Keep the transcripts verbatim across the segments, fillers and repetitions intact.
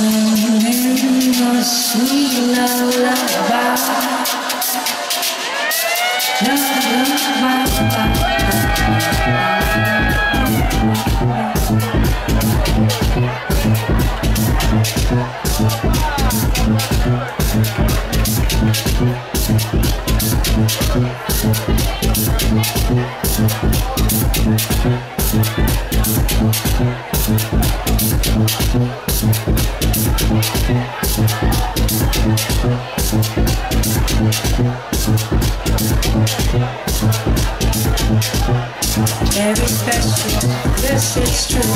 singing a sweet lullaby. Very special, yes it's true.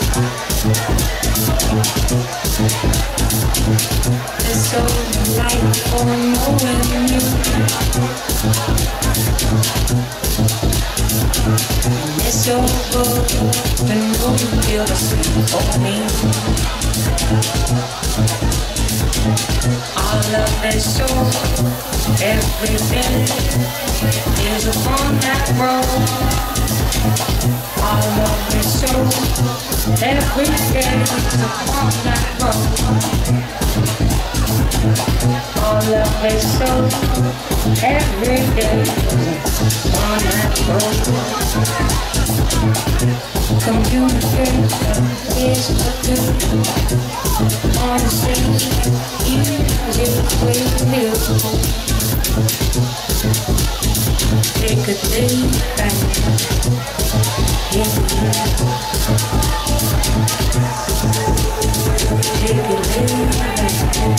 It's so delightful knowing you. It's so good to know you feel the same for me. Our love is so every day is upon that road. Our love is so every day is upon that road. Our love is so every day on that road. Communication is the good. Honesty, easy with you. Take a day back. Yeah. Take a day back.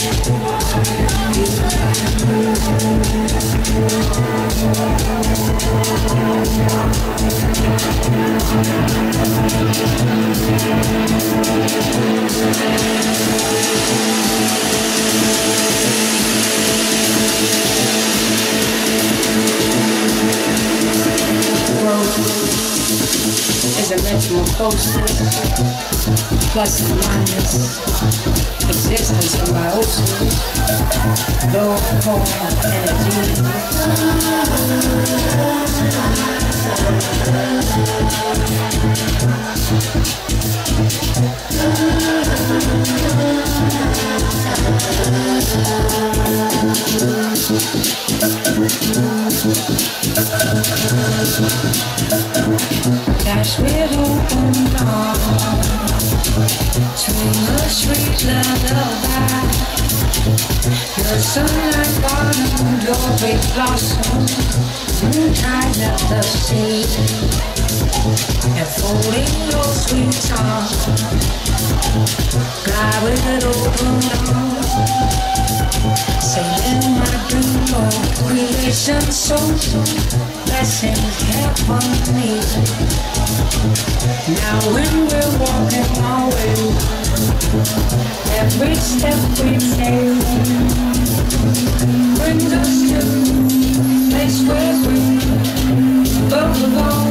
Growth is a metamorphosis, plus and minus, existence symbiosis, low form energy. Dash with open arms, swing a sweet lullaby. Your sunlight garden, your big blossom, noontide at the sea, and folding your sweet arms, fly with open arms, sailing my dream of creation, so blessings heaven me. Now when we're walking our way, every step we take brings us to a place where we both belong.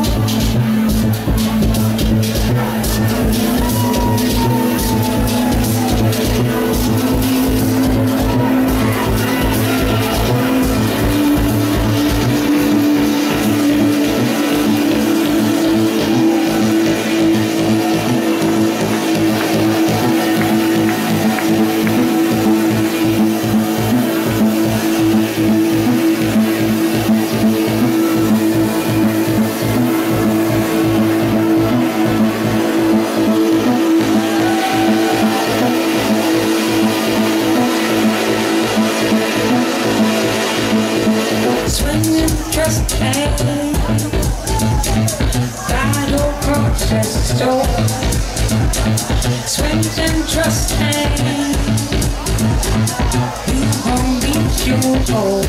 Swings and trust and you won't be your own.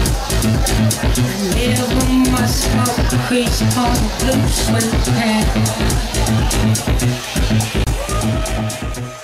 Never must have crease on blue swing pants.